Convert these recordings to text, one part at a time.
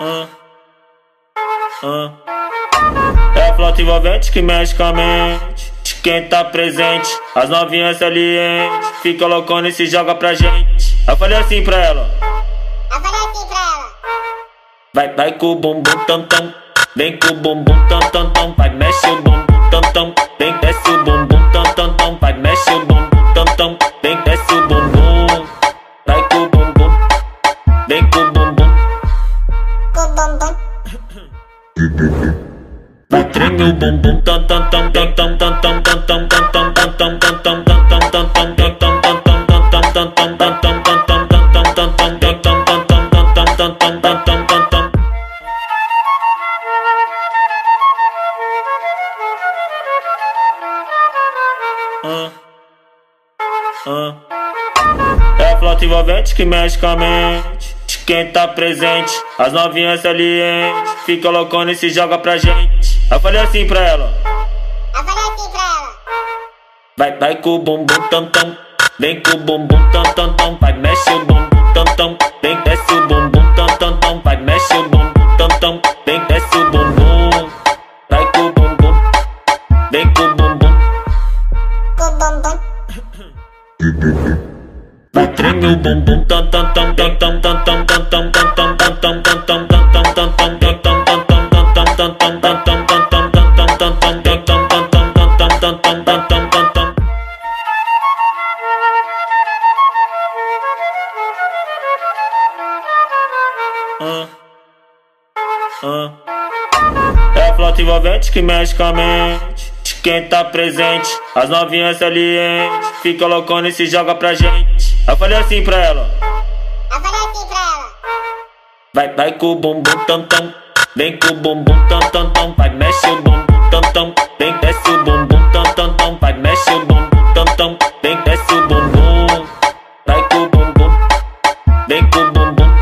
É a flauta envolvente que mexe com a mente de quem tá presente. As novinhas salientes fica loucona e se joga pra gente. Eu falei assim pra ela. Vai com o bumbum tam tam, vem com o bumbum tam tam tam, vai mexe o bumbum tam tam, vem desce o bumbum tam tam tam, vai mexe o bumbum tam tam, vem desce o bumbum, vai com o bumbum, vem com o bumbum, vai treme o bumbum tam tam tam tam tam tam tam tam tam tam tam tam tam tam tam tam tam tam É a flauta envolvente que mexe com a mente de quem tá presente. As novinhas salientes fica loucona e se joga pra gente. Eu falei assim pra ela. Vai com o bumbum tam tam, vem com o bumbum tam tam tam, vai mexe o bumbum tam tam, vem desce o bumbum tam tam tam, vai mexe o bumbum tam tam, vem desce o bumbum, vai com o bumbum, vem com o bumbum, vai treme o bumbum tam tam tam tam tam tam tam tam tam tam tam tam tam tam tam tam tam É a flauta envolvente que mexe com a mente de quem tá presente. As novinhas salientes fica loucona e se joga pra gente. Eu falei assim pra ela. Vai com o bumbum tam tam, vem com o bumbum tam tam tam, vai mexe o bumbum tam tam, vem desce o bumbum tam tam tam, vai mexe o bumbum tam tam, vem desce o bumbum, vai com o bumbum, vem com o bumbum,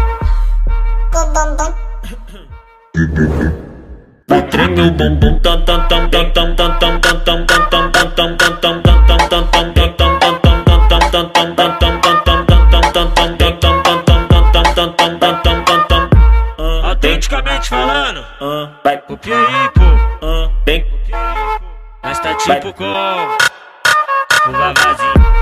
vai treme o bumbum tam tam tam tam tam tam tam tam tam tam tam tam tam tam tam Autenticamente falando, vai o Pieripo, vem, nós tá tipo com o Vavazinho.